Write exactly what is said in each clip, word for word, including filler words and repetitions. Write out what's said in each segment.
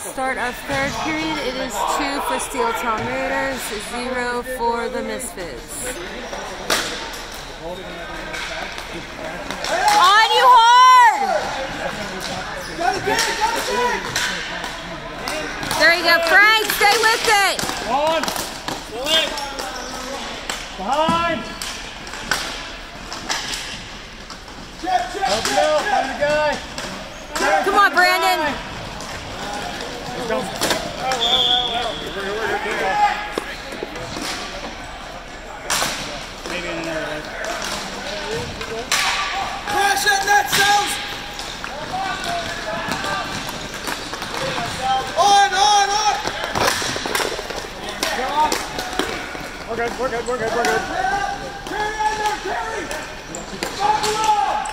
Start of third period. It is two for Steeltown Raiders, zero for the Misfits. On you hard! There you go, Frank. Stay with it. On. Behind. Chip, chip, Help you out. Find the guy. Come on, Brandon. Go. Maybe in there. Crash that net, Sells! On, on, on! We're good, we're good, we're good, we're good. Carry in there, carry! Buckle up!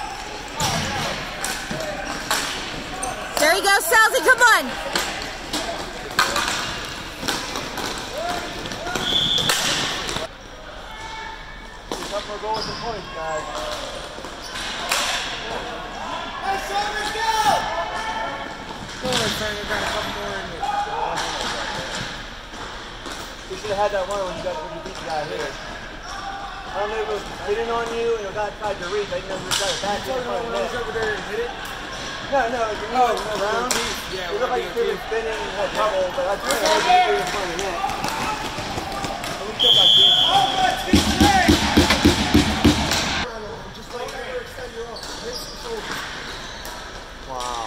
There you go, Salzy. Come on. Up for goals and points, guys. Hey, Simon, go! You should have had that one when you got when you beat the guy here. I don't know if it was hitting on you and the guy tried to reach. I didn't know if he got it back in front of the net. over there and hit it? No, no, it was Oh, oh, around. yeah, It looked like you could have been spinning and had trouble, but I think I had to in front of the net. And we still got this. Oh, let's be straight! Just like never extend your arm. Hit the shoulder. Wow.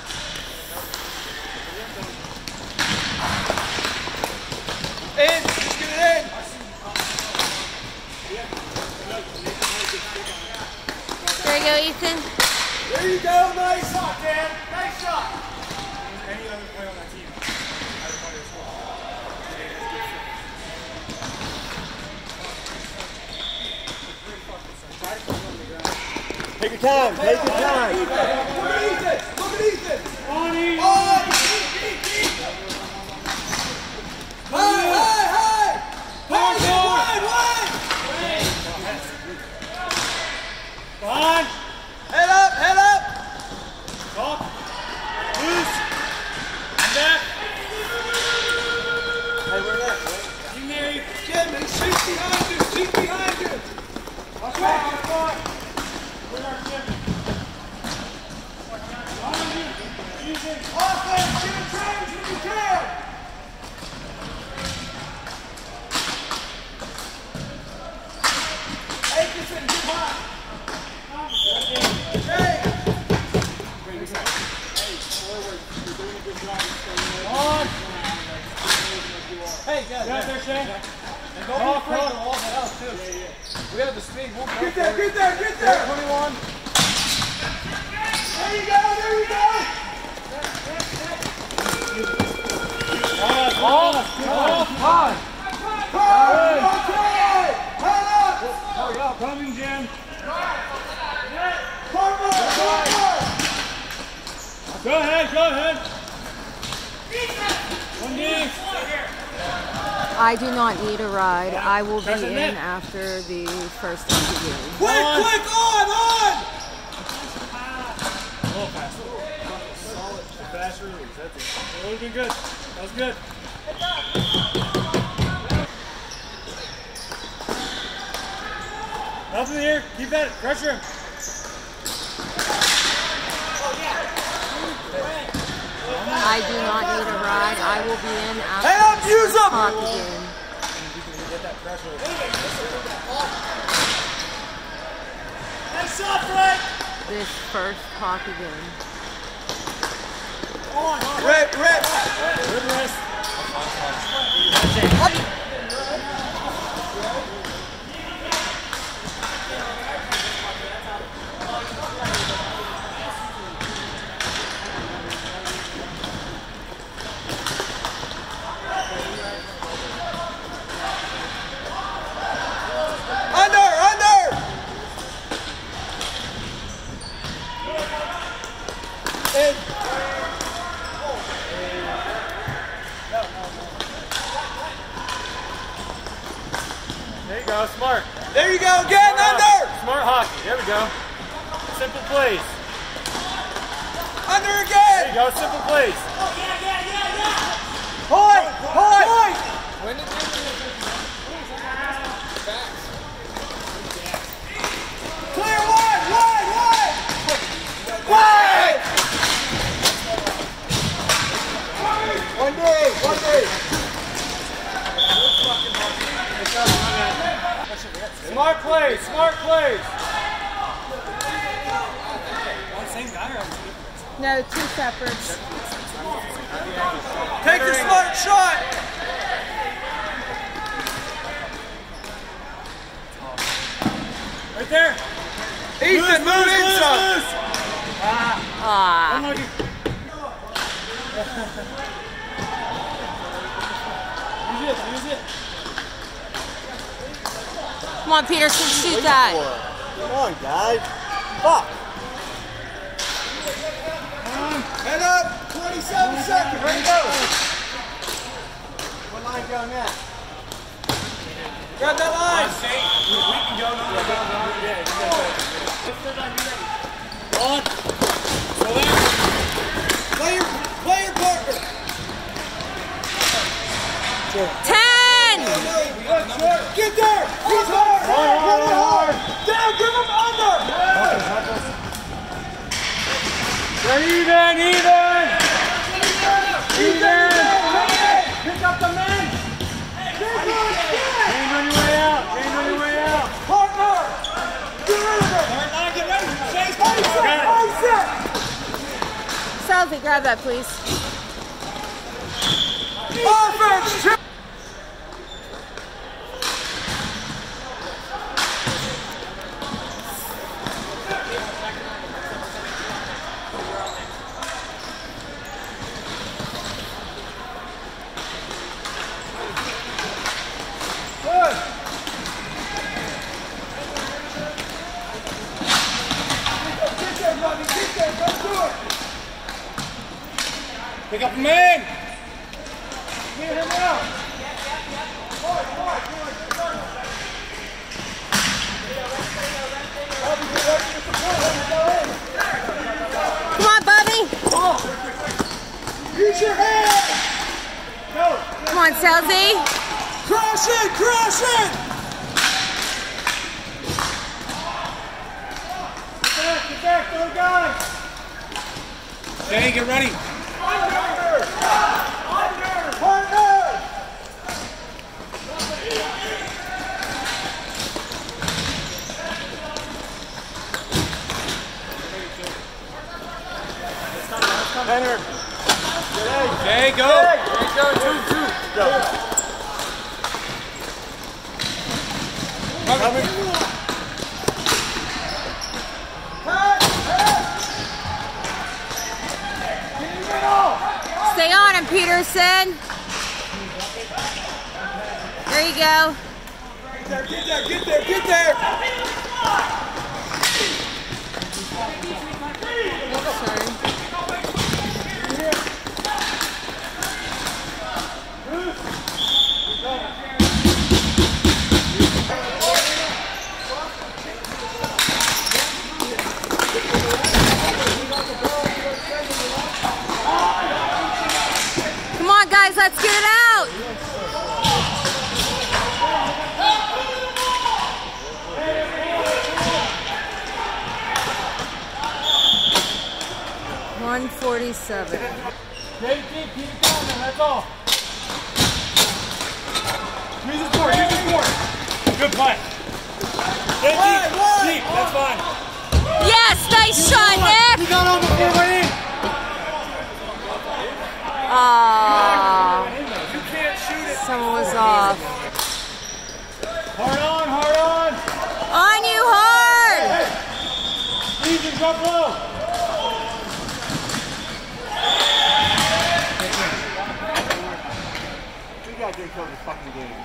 In! Just get it in! There you go, Ethan. There you go, nice shot, Dan. Nice shot. Any other player on that team, I would play as well. Take your time, take your time. Look at Ethan! Look at Ethan! On Ethan. On! Hey, hey, hey! Hey, wide, wide! Behind. Head up, head up! Top. Loose. And back. Hey, where that? You Mary. Jimmy, sheet behind you, sheet behind you! Watch out, watch out. Where's our ship? On you. Ethan. Offense, get a change when you can! Atkinson, get hot! Hey! On. Hey, guys, Get out there, Shane. and don't be afraid to all that else, too. Yeah, yeah. We have the speed, we'll get there, get there, get there! twenty-one. There you go, there you go! Off, off, off, high. Come, okay! Head up! Hurry up. Coming, Jim. Forward, forward! Go ahead, go ahead. One D. I do not need a ride. I will be Press the in net. after the first of the game. Quick, On. quick, on, on! A little faster. Solid. Fast release. That's it. That would have been good. That was good. Up in the air. Keep at it. Pressure him. I do not need a ride. I will be in after Head up, the use first up! hockey game. Get that pressure. Nice shot, Frank! This first hockey game. Rip, rip! Good rest. Under, under! In. There you go. Smart. There you go, again, under! Smart hockey. There we go. Simple plays. Under There again! you go. Simple plays. Oh, yeah, yeah, yeah, yeah! One day, one day. Smart plays, smart plays. Same guy or No, two separates. take the smart shot. Right there. Ethan, move inside. Ah. Unlucky. Use it, use it. Come on, Peterson, shoot that. Come on, guys. Fuck. Head up. twenty-seven seconds. Here we go. What line's on that? Grab that line. We can go. On. So there. Play your, play your partner. Ten! Get there. He's hard. Hard, hard, hard. Down. Give him under. They're even, even. Even. Pick up the men. Change on your way out. Change on your way out. Partner. Get rid of it. Hard line, get ready. Chase, Ice it. Ice it. Selfie, grab that, please. Offense. Chip. Pick up the man. Get him out. Come on, Bubby. Use your hand. Go. Come on, Selzy. Crash it. Crash it. Get back, get back, throw guys. Jay, get ready. Partner. Partner. Leonard. Jay, go. Jay, go. Two, two. Go. Coming. Stay on him, Peterson. There you go. Get there, get there, get there, get there. Sorry. Come on, guys, let's get it out. one forty-seven. Stay deep, keep it down there, that's all. Use his board, use his board. Good play. Stay deep, deep, that's fine. Yes, nice shot, Nick. You got on before we went in. Aww, You can't shoot it. someone was off. Hard on, hard on. On you hard. Easy, drop low. You guys didn't kill this fucking game.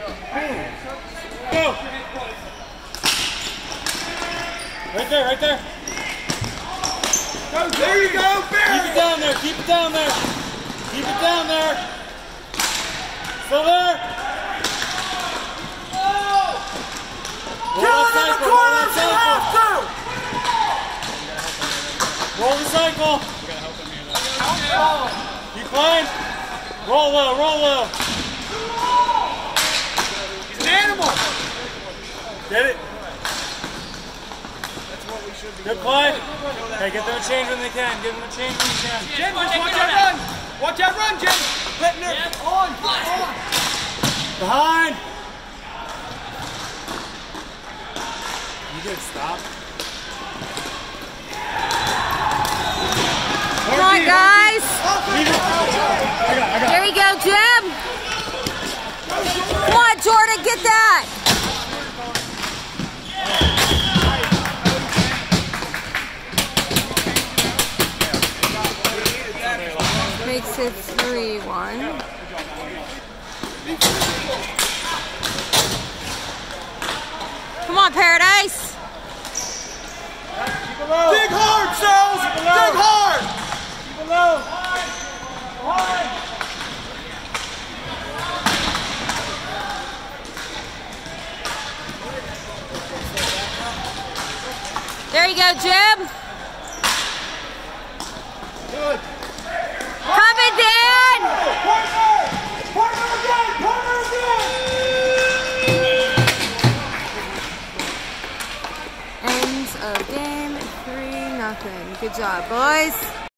Go. Right there, right there. Go, there you go, Keep Barry. it down there, keep it down there. Keep it down there. Still there. Roll Kill the him in the cycle, roll corners. the You cycle. have to. Roll the cycle. Keep playing. Roll low, roll low. He's an animal. Get it. Good play. Hey, get them a change when they can. Give them a change when they can. Jen, just watch that run. Watch that run, Jen. Littner, on, on. Behind. You did stop. Come on, guys. I got, I got. Here we go, Jim. Come on, Jordan, get that. Makes it three one. Come on, Paradise. Dig hard, Sales! Dig hard! Keep it low. There you go, Jim. Good. Coming, Dan. Partner! Partner again! Partner again! Ends of game, three nothing. Good job, boys.